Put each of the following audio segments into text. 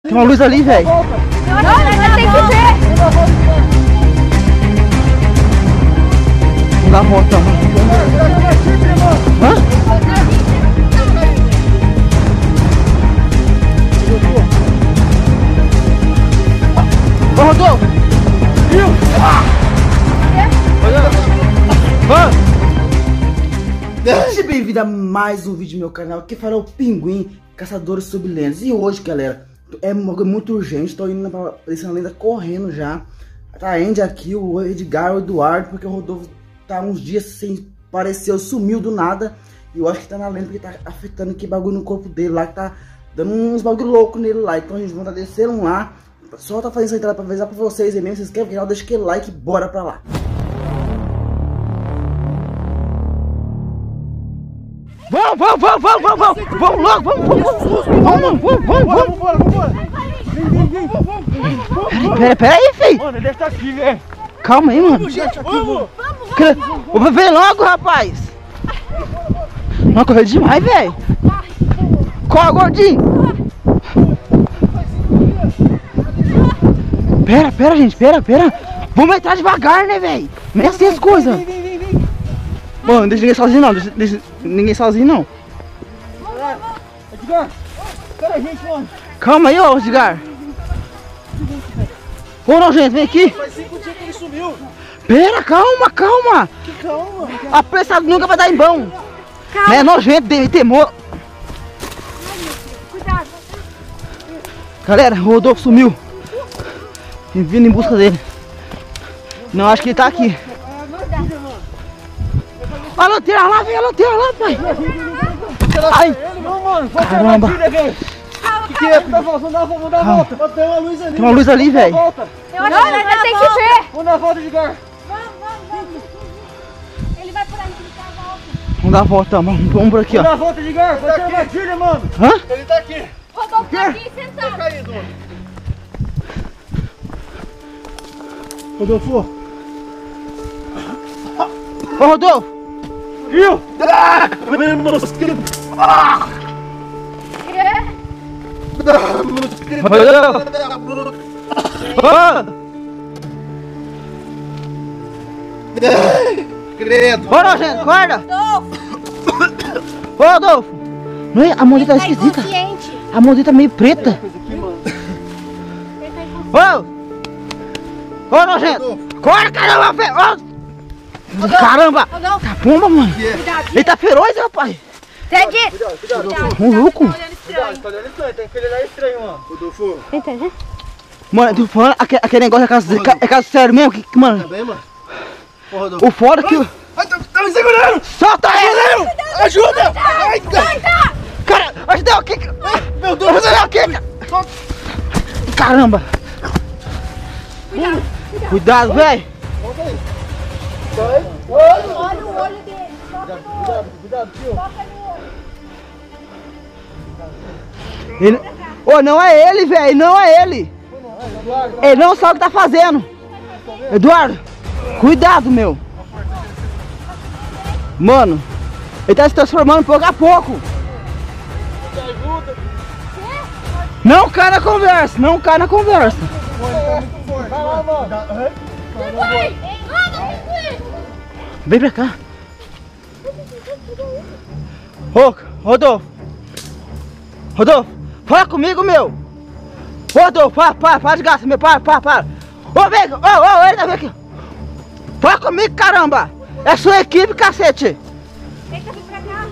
Tem uma luz ali, velho. Não, tem que ver. Vamos dar a volta, mano. Hã? Ô, Rodolfo! Viu? Seja bem-vindo a mais um vídeo do meu canal, que fala o Pinguim Caçadores Sublendas. E hoje, galera, é muito urgente, tô indo pra essa lenda correndo já. Tá a Andy aqui, o Edgar, o Eduardo, porque o Rodolfo tá uns dias sem aparecer, sumiu do nada. E eu acho que tá na lenda porque tá afetando que bagulho no corpo dele lá, que tá dando uns bagulho louco nele lá. Então a gente vai tá descendo lá. Só tá fazendo essa entrada pra avisar pra vocês aí mesmo. Se inscreve no canal, deixa aquele like e bora pra lá. Vamos logo, vamos. Pera aí, filho. Mano, ele deve estar aqui, velho. Calma aí, mano. Vem logo, rapaz. Não, correu demais, velho. Corre, gordinho. Pera, gente, pera. Vamos entrar devagar, né, velho? Não é assim as coisas. Mano, não deixa ninguém sozinho não, deixa ninguém sozinho não. Edgar, espera a gente, mano. Calma aí, ô Edgar. Ô, não, gente, vem aqui. Faz 5 dias que ele sumiu. Pera, calma. Que calma. Apressado nunca vai dar em bom. Calma. É nojento, temor. Cuidado. Galera, o Rodolfo sumiu. Vindo em busca dele. Não, acho que ele tá aqui. A lanterna lá, velho, pai. Ai, Não, mano, falta uma caramba. batida, velho. Que é? Vamos dar a volta. Tem uma luz ali. Tem uma luz ali, velho. Volta. Eu acho que nós tem que ver. Vamos dar a volta, Edgar. Vamos. Ele vai por aí, ele dá a volta. Vamos dar a volta, vamos por aqui, Vamos dar ó. a volta, Edgar. Pode ter uma batida, mano. Hã? Ele tá aqui. Rodolfo tá aqui sentado. Tá caído, mano. Rodolfo. Ô, Rodolfo. Viu? Credo. Ô, não, gente, guarda. Ô, Rodolfo. Não é? A mão dele tá esquisita. A mão dele tá meio preta. Ô, não, gente. Corre, caramba, velho. Caramba. Rodolfo. Tá bomba, mano. Cuidado. Ele tá feroz, rapaz. Ted. Cuidado. Um louco. Tá olhando estranho, tem que olhar estranho, mano. Rodolfo. Entendeu? Mano, tu falando, aquele negócio é caso sério mesmo, mano. Tá bem, mano? Ô, Rodolfo. O foda que... Ai, tá me segurando! Solta ele! Ajuda! Ai, Cara, ajuda eu aqui! meu Deus! Ajuda eu aqui! Caramba! Cuidado, velho! Volta aí. Sai. Olha o olho dele. Cuidado, tio. Ele... Ô, não é ele, velho! Não é ele! Ele não sabe o que tá fazendo! Eduardo! Cuidado, meu! Mano! Ele tá se transformando pouco a pouco! Não cai na conversa! Não cai na conversa! Vai lá, mano. Vem pra cá! Ô, Rodolfo! Rodolfo! Fala comigo, meu! Rodolfo, para de graça, meu! Para! Ô, vem! Ô, ele tá vendo aqui! Fala comigo, caramba! É sua equipe, cacete! Deixa eu vir pra cá.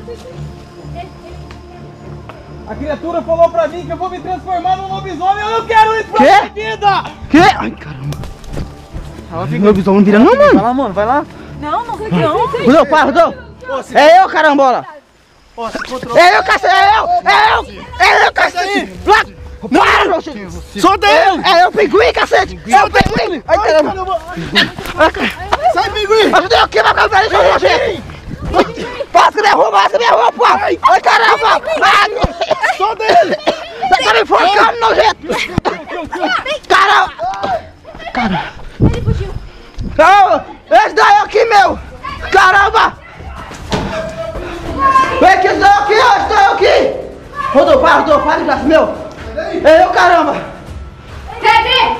A criatura falou pra mim que eu vou me transformar num lobisomem. Eu não quero isso pra Quê? minha vida! Que? Ai, caramba! Meu bisão não vira não, Vai mano! lá, mano, vai lá. Não. Rodolfo, para, Rodolfo! Ó, se... É eu, carambola! Ó, se encontrou... É eu, cacete! É eu, cacete! Lá! Não, Solta ele! É eu, pinguim, cacete! É o pinguim! Ai, caramba! Sai, pinguim! Ajuda eu aqui, vai ficar velho, seu gente! Passa minha roupa! Ai, caramba! Ai, Solta ele! tá me enforcando, nojento! Caramba! Caramba! Ele fugiu. Esse daí aqui, meu! Caramba! Vem aqui, esse daí aqui, ó! Esse daí aqui! Rodolfo, para de graça, meu! Ei, ô caramba! Sai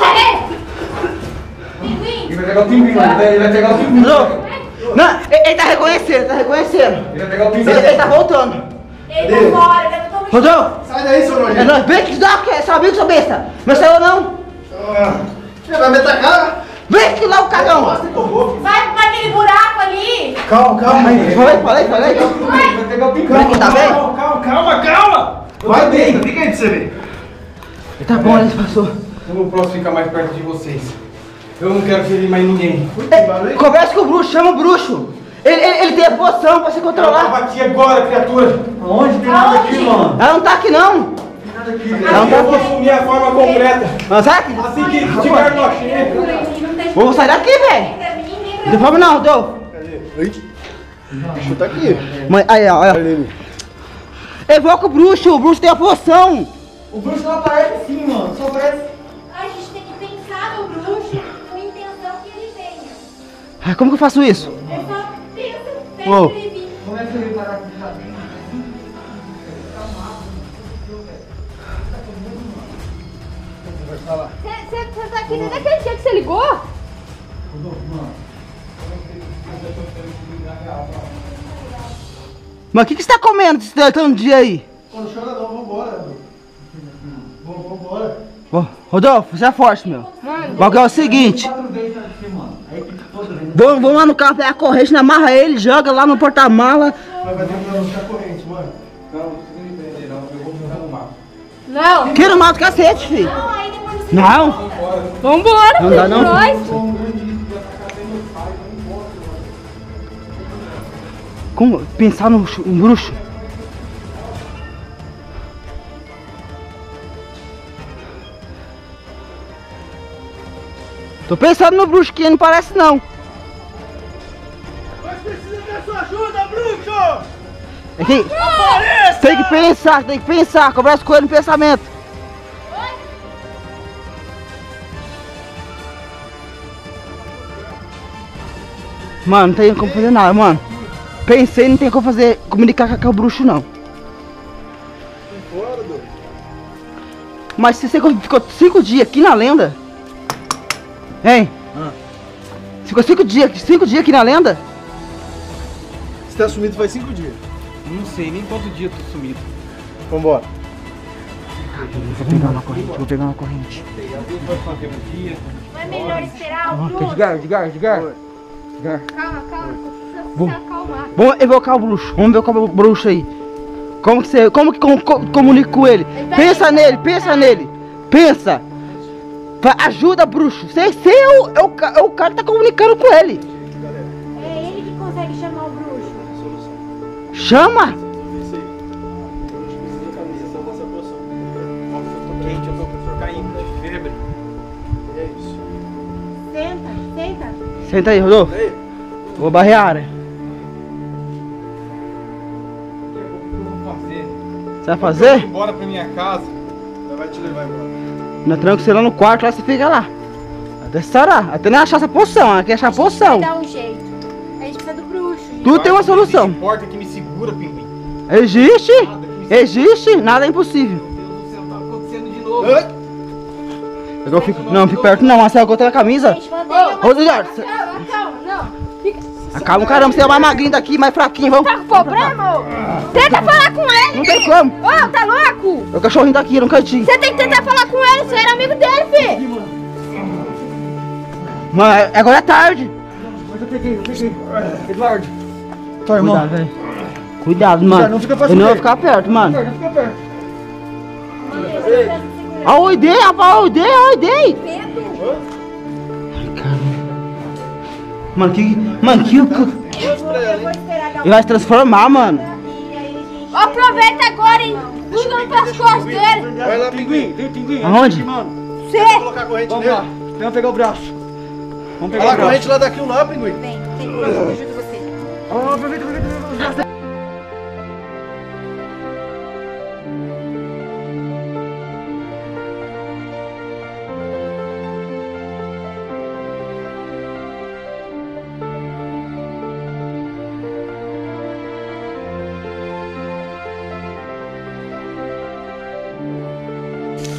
Pinguim! Ele vai pegar o pinguim, mano. Ele vai pegar o pinguim. Não, ele tá reconhecendo, Ele vai pegar o pinguim. Ele tá voltando. Ele tá fora, ele tá todo Rodolfo! Sai daí, seu É nojento. nóis, vem que dá, que é seu amigo, seu besta! Não saiu não? Você vai me atacar? Vem que lá o cagão! Vai pra aquele buraco ali! Calma. Falei. Ele vai pegar o pinguim. Tá bem? Calma. Vai dentro, fica aí de você ver. Tá bom, ele passou. Eu não posso ficar mais perto de vocês. Eu não quero ferir mais ninguém. Conversa com o bruxo, chama o bruxo. Ele tem a poção pra você Eu controlar. tava aqui agora, criatura. Aonde tem nada aqui, mano? Ela não tá aqui não. Eu vou assumir a forma completa. Mas sai aqui. Assim que estiver no cheio. Não tem Vamos sair daqui, velho. pra mim, nem Não pra tem problema não, Rodolfo. O bicho tá aqui. Mãe, aí, ó. Evoca o bruxo tem a poção. O bruxo não aparece assim, mano. Só aparece. A gente tem que pensar no bruxo com a intenção que ele venha. Ai, como que eu faço isso? É só pensa Uou. pra ele vir. Como é que ele parar aqui já vem? Você tá aqui desde aquele dia que você ligou? Mas o que você tá comendo esse tanto dia aí? Não chora não, vambora. Vambora. Ô, Rodolfo, você é forte, meu. O bagulho é o seguinte. Vamos lá no carro, pegar a corrente, amarra ele, joga lá no porta-mala. Mas vai ter que puxar a corrente, mano. Não precisa me prender, não. Eu vou ficar no mato. Não. Que no mato cacete, filho. Não, aí depois você... Não. Vambora, Não dá, não? nós. Como pensar no bruxo? Tô pensando no bruxo que não parece não. Nós precisamos da sua ajuda, bruxo! É que tem que pensar, conversa com ele no pensamento. Mano, não tem como fazer nada, mano. Pensei, não tem como fazer, comunicar com o bruxo não. Fora, doido. Mas se você ficou 5 dias aqui na lenda, hein? Ficou 5 dias aqui na lenda? Você tá sumido faz 5 dias. Não sei nem quanto dia eu tô sumido. Vambora. Vou pegar uma corrente, Vai fazer um dia. Não é melhor esperar o bruxo? Devagar. Calma, precisa se acalmar. Vamos evocar o bruxo, vamos evocar o bruxo aí. Como que comunica com ele? Pensa nele. Pensa. Ajuda, bruxo. Você é o cara que tá comunicando com ele. É ele que consegue chamar o bruxo. Chama. Nossa, eu tô quente, eu tô caindo de febre. É isso. Senta. Senta aí, Rodolfo. Vou barrer a área. O que eu vou fazer? Você vai Eu fazer? vou embora pra minha casa. Ela vai te levar embora. Nós trancamos você lá no quarto, lá você fica lá. Até sarar, até não achar essa poção, ela quer achar a poção. Vai dar um jeito. A gente precisa do bruxo. Tudo tem uma solução. Existe porta que me segura, pinguim. Existe, nada é impossível. Meu Deus do céu, tá acontecendo de novo. Eu fico perto não, Marcelo, gota na camisa. Gente, mantém Ô, Eduardo, calma, não. acalma, caramba, você é mais magrinho daqui, mais fraquinho, vamos. Tá com problema? Ô? Tenta falar com ele. Não tem como. Ô, tá louco? É o cachorrinho daqui, no cantinho. Você tem que tentar falar com ele, você era amigo dele, filho. Mano, agora é tarde. Eduardo. Tua irmã. Cuidado, velho. Cuidado, mano. não fica pra Eu não vou frente. ficar perto, mano. Fica perto. Olha o Oidei, rapaz, olha o Oidei. Medo. Mano, que... Eu vou esperar dar Ele vai se transformar, mano. e aí a gente... Aproveita agora, hein? Pulando pras costas dele. Vai lá, pinguim. Tem pinguim. Aonde? Você. Vou colocar a corrente nele. Vamos pegar o braço. Vamos Olha lá a corrente lá daqui, lá, pinguim. Vem, eu ajudo você.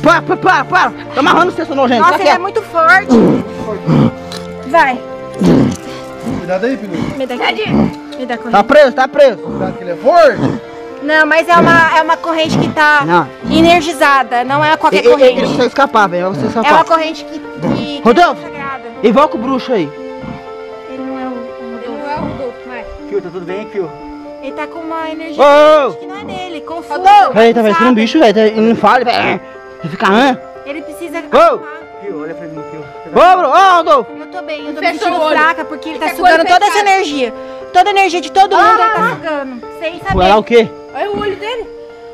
Para! Tá amarrando você, seu nojento. Nossa, ele é muito forte. Vai. Cuidado aí, Pinguim. Me dá aqui. Me dá a corrente. Tá preso. Cuidado que ele é forte. Não, mas é uma corrente que tá Não. energizada. Não é qualquer Ele corrente. consegue escapar, velho. Você É uma escapar. corrente que Rodolfo. é sagrada. Invoca o bruxo aí. Ele não é o Rodolfo. Vai. Fio, tá tudo bem, Fio? Ele tá com uma energia Ô! que não é dele. Confusa. Eita, velho, você é um sabe? bicho, velho. Ele não fala, velho. Você fica, Ele precisa Ô! acalmar. Fio, olha pra mim, Fio. Ô, Bruno, ô, Rodolfo. Eu tô bem, eu tô me Fechou sentindo o olho. fraca porque ele tá Fica com o olho sugando toda essa fechado. energia. Toda a energia de todo mundo ele tá sugando. Sem Foi lá saber. o quê? Olha o olho dele.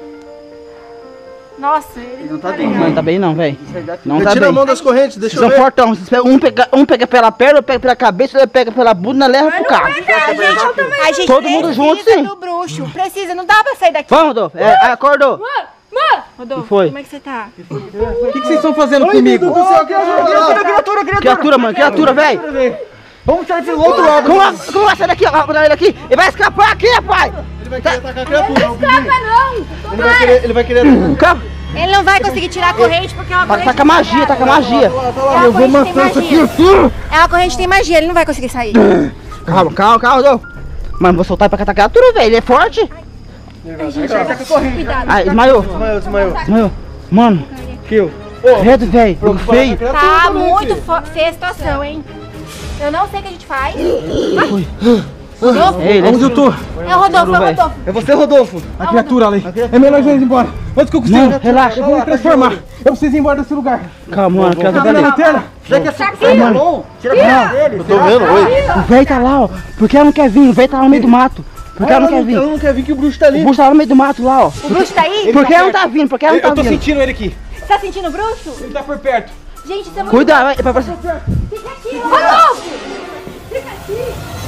Nossa, ele Não tá legal. Não tá bem não, velho. Não tá Retira a bem. mão das correntes, deixa Vocês eu são ver. fortão. Vocês pegam, um pega pela perna, outro pega pela cabeça, outro pega pela bunda e leva pro carro. A gente Todo mundo junto, precisa sim. do bruxo. Precisa, não dá pra sair daqui. Vamos, Rodolfo. Acordou. Rodolfo, que foi? como é que você tá? O que vocês estão fazendo comigo? Criatura, mano. Criatura, velho. Vamos sair pelo outro lado. Como vai sair daqui? Ó, vou dar ele aqui. Ele vai escapar aqui, rapaz. Ele vai querer atacar a criatura. Não! Ele vai querer atacar. Calma. Ele não vai conseguir tirar a corrente porque é uma corrente. Taca magia, taca magia. Eu vou matar essa criatura. É uma corrente que tem magia, ele não vai conseguir sair. Calma, Rodolfo. Mano, vou soltar pra catar a criatura, velho. Ele é forte. Cuidado. Ah, desmaiou. Desmaiou. Desmaiou. Mano. Fio. Credo, velho. Jogo feio. Tá muito feia a situação, hein? Eu não sei o que a gente faz. Rodolfo? Ei, Onde eu tô? É o Rodolfo, é o Rodolfo. É você, Rodolfo. A criatura ali. É melhor nós ir embora. Antes que eu consiga. Não, relaxa. Eu vou me transformar. Eu preciso ir embora desse lugar. Calma, mano. Criatura Tá tá na ali. lanterna? Já que é bom, tira a cara dele. Eu tô vendo, oi. O velho tá lá, ó. Porque ela não quer vir. O velho tá lá no meio do mato. Porque ela não quer vir. Ela não quer vir que o bruxo tá O ali. bruxo tá lá no meio do mato lá, ó. O bruxo tá aí? Por que ela não tá vindo? Por que ela não tá Eu tô vindo? sentindo ele aqui. Você tá sentindo o bruxo? Ele tá por perto. Gente, isso é muito... Cuidado, vai. Pra você. Fica aqui, Rodolfo! Fica aqui.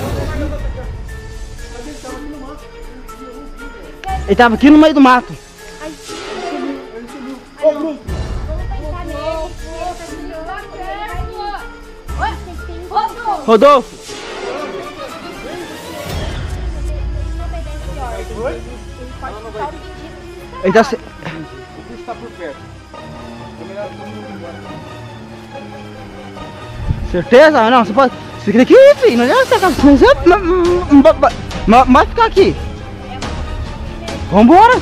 Ele tava aqui no meio do mato. Rodolfo. Ele tá se... O bruxo tá por perto. É melhor todo mundo ir embora. Certeza? Não, você pode... Você fica aqui, filho. Não adianta você... Mas ficar aqui. Vambora.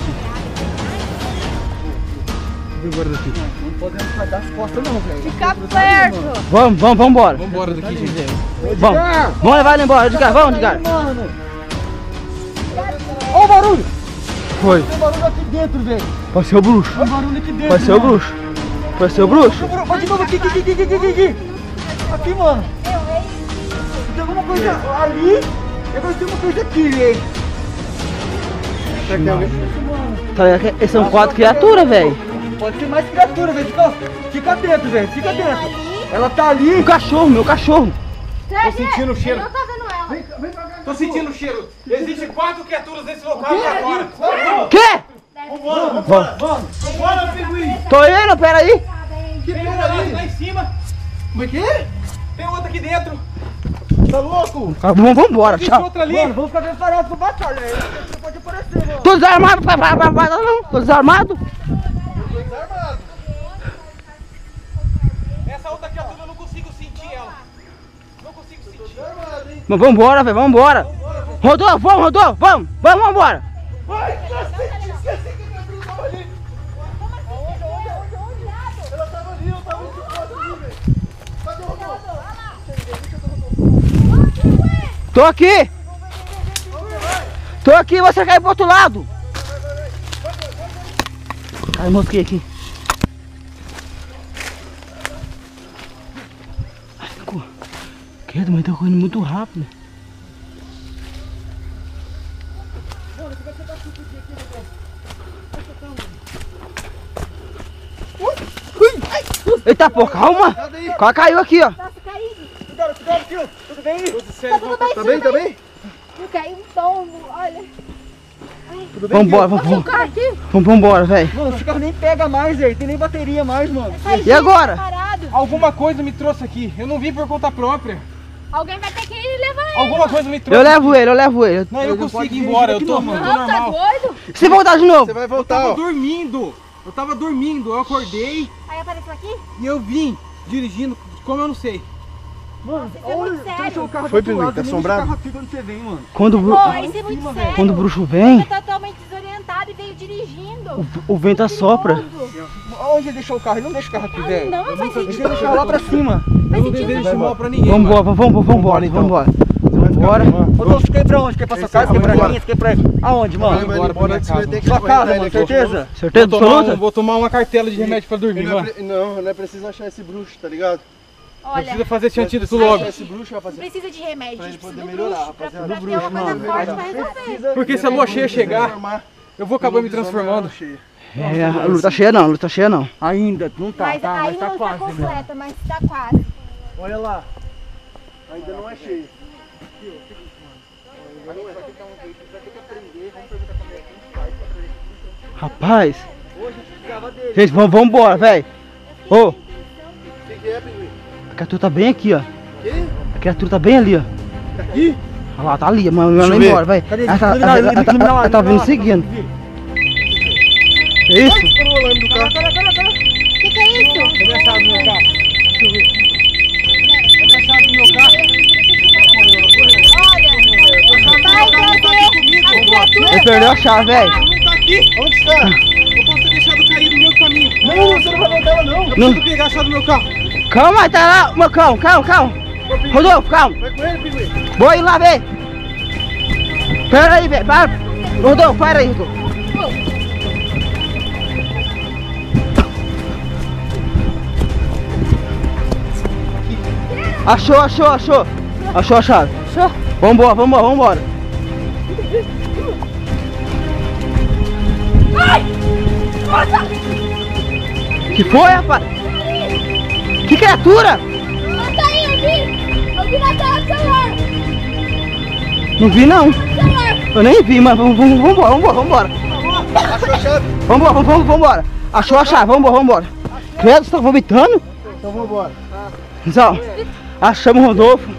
Não podemos dar as costas não, velho. Fica perto! Vambora. Vambora daqui, gente. Vamos levar ele embora, Edgar. Vamos, Edgar. Olha o barulho. Foi. Tem barulho aqui dentro, velho. Pode ser o bruxo. Olha o barulho aqui dentro. Pode ser o bruxo. Pode ser o bruxo. Olha de novo aqui. Aqui, mano. Tem alguma coisa ali. Agora tem uma coisa aqui, velho. Será que tem alguém? Esses são 4 criaturas, velho. Pode ter mais criatura, velho. Fica dentro, velho. Fica dentro. Ela tá ali. O cachorro, meu cachorro. Tô sentindo o cheiro. Não tá vendo ela. Tô sentindo o cheiro. Existem 4 criaturas nesse local aqui agora. Quê? Bora, pinguim. Tô indo, peraí. Tem uma lá em cima. Como é que é? Tem outra aqui dentro. Tá louco? Vambora, Tem tchau. outra ali. Mano, vamos ficar preparados pra batalha. Você pode aparecer, mano. Tô desarmado, não. Tô desarmado. Essa outra criatura eu não consigo sentir ela. Não consigo sentir. Mas vambora, velho, vambora. Rodolfo, vamos, vambora. Ai, cacete, esqueci que a criatura tava ali. Ela tava ali, eu tava de costas ali, velho. Cadê o Rodolfo? Tô aqui, você cai pro outro lado. Ai, mosquei aqui. Ai, ficou. Credo, mas tá correndo muito rápido. Eita, pô, calma. Quase caiu aqui, ó. Cuidado, tio. Tudo bem? Tá bem, tá bem? Não caiu um tombo, olha. Vambora, velho. Mano, esse carro nem pega mais, velho. Tem nem bateria mais, mano. E agora? Parado. Alguma coisa me trouxe aqui. Eu não vim por conta própria. Alguém vai ter que levar ele. Alguma coisa me trouxe. Eu levo ele. Não, eu consigo ir embora. Eu tô Não, tá normal. doido? Se voltar de novo. Você vai Eu voltar, tava ó. dormindo. Eu tava dormindo, eu acordei Aí apareceu aqui? e eu vim dirigindo, como eu não sei. Mano, Isso é muito sério. deixou o carro Foi, do outro lado, Pinguim, tá nem assombrado? deixa o carro aqui quando você vem, mano. Quando, Pô, isso é muito sério. quando o bruxo vem, Você tá totalmente desorientado e veio dirigindo. o vento assopra. Perigoso. Onde ele deixou o carro? Ele não deixa o carro aqui, velho. Não, faz Deixa sentido. ele deixar lá pra cima. Eu não desejo mal pra ninguém. Vambora, mano. vambora, então. vambora. Vambora. Ô, Dom, você quer ir pra onde? Quer ir pra sua casa? Quer ir pra minha? Você quer ir pra... Aonde, mano? Embora pra minha casa. Sua casa, mano, certeza? Certeza absoluta? Vou tomar uma cartela de remédio pra dormir, mano. Não é preciso achar esse bruxo, tá ligado? Olha, Precisa fazer esse antídoto logo. Esse bruxo, rapaziada. precisa de remédio. Pra A gente gente poder precisa do melhorar, bruxo pra rapaziada. ter uma coisa forte pra resolver. Porque se a lua cheia chegar, eu vou acabar me transformando. É, a luz tá cheia não, a luz tá cheia não. Ainda, não tá, Mas tá, aí mas tá não quase. está completa, mas tá quase. Olha lá. Ainda não é cheio. Rapaz. Gente, vambora, velho. Ô, O que é, Pinguim? a criatura tá bem aqui, ó. Que? A criatura tá bem ali, ó. Aqui? Olha lá, tá ali, mas ela eu vai ver. embora, vai. Cadê? Ela tá Criminal, ela tá vindo seguindo. Que isso? Estourou o alarme do carro. O que é isso? Cadê a chave do meu carro? Deixa eu ver. Cadê a chave do meu carro? Ele perdeu a chave, velho. Ela não tá aqui. Onde está? Eu posso ter deixado cair no meu caminho. Não, você não vai voltar ela não. Eu preciso pegar a chave do meu carro. Calma, tá lá. Meu, calma. Rodolfo, calma. Vai com ele, Pinguim. Vou ir lá ver. Pera aí, velho. Para. Rodolfo, para aí, Rodolfo. Achou a chave. Achou? Vambora. Ai! Nossa! Que foi, rapaz? Que criatura? Mata aí, eu vi na tela do celular. Não vi, não. No celular. Eu nem vi, mas vambora. Achou a chave? Vambora. Achou a chave, vambora. Credo, você tá vomitando? Então vambora. Então, achamos o Rodolfo.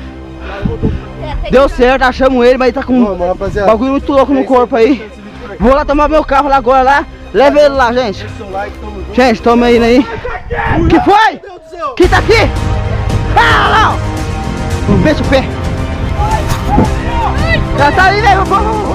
Deu certo, achamos ele, mas ele tá com Vamos, rapaziada. bagulho muito louco no corpo aí. Vou lá tomar meu carro lá agora lá. Leva ele lá, gente. Deixa o seu like, tamo junto. Gente, toma ele aí. Que foi? Meu Deus do céu. Quem tá aqui? Ah, lá! Ó. Mexe o pé. Já tá aí, velho. Vamos.